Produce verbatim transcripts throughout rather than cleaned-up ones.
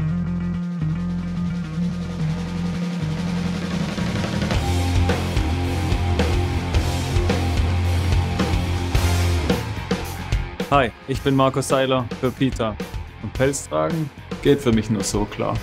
Hi, ich bin Markus Seiler für PETA und Pelz tragen geht für mich nur so klar.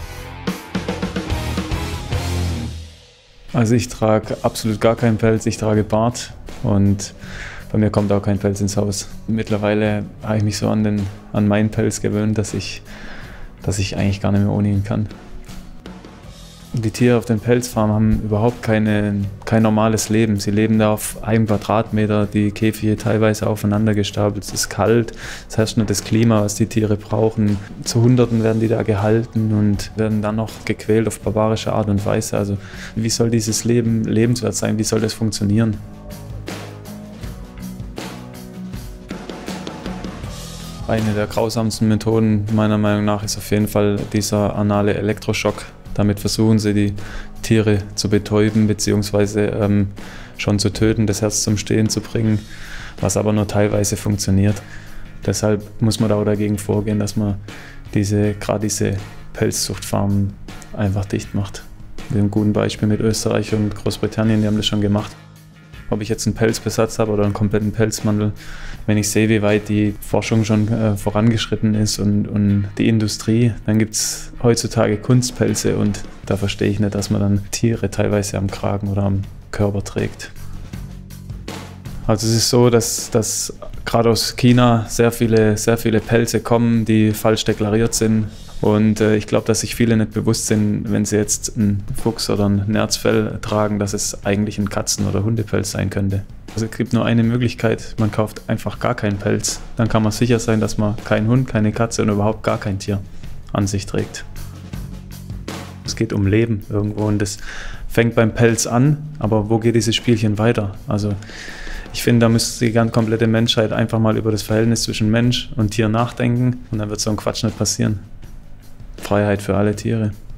Also ich trage absolut gar keinen Pelz, ich trage Bart und bei mir kommt auch kein Pelz ins Haus. Mittlerweile habe ich mich so an, den, an meinen Pelz gewöhnt, dass ich, dass ich eigentlich gar nicht mehr ohne ihn kann. Die Tiere auf den Pelzfarmen haben überhaupt keine, kein normales Leben. Sie leben da auf einem Quadratmeter, die Käfige teilweise aufeinander gestapelt. Es ist kalt, es herrscht nicht das Klima, was die Tiere brauchen. Zu Hunderten werden die da gehalten und werden dann noch gequält auf barbarische Art und Weise. Also wie soll dieses Leben lebenswert sein? Wie soll das funktionieren? Eine der grausamsten Methoden meiner Meinung nach ist auf jeden Fall dieser anale Elektroschock. Damit versuchen sie, die Tiere zu betäuben bzw. Ähm, schon zu töten, das Herz zum Stehen zu bringen, was aber nur teilweise funktioniert. Deshalb muss man da auch dagegen vorgehen, dass man diese, gerade diese Pelzzuchtfarmen einfach dicht macht. Wir haben ein gutes Beispiel mit Österreich und Großbritannien, die haben das schon gemacht. Ob ich jetzt einen Pelzbesatz habe oder einen kompletten Pelzmantel, wenn ich sehe, wie weit die Forschung schon äh, vorangeschritten ist und, und die Industrie, dann gibt es heutzutage Kunstpelze und da verstehe ich nicht, dass man dann Tiere teilweise am Kragen oder am Körper trägt. Also es ist so, dass, dass gerade aus China sehr viele, sehr viele Pelze kommen, die falsch deklariert sind. Und äh, ich glaube, dass sich viele nicht bewusst sind, wenn sie jetzt einen Fuchs oder ein Nerzfell tragen, dass es eigentlich ein Katzen- oder Hundepelz sein könnte. Also es gibt nur eine Möglichkeit, man kauft einfach gar keinen Pelz. Dann kann man sicher sein, dass man keinen Hund, keine Katze und überhaupt gar kein Tier an sich trägt. Es geht um Leben irgendwo und das fängt beim Pelz an, aber wo geht dieses Spielchen weiter? Also ich finde, da müsste die ganze komplette Menschheit einfach mal über das Verhältnis zwischen Mensch und Tier nachdenken und dann wird so ein Quatsch nicht passieren. Freiheit für alle Tiere.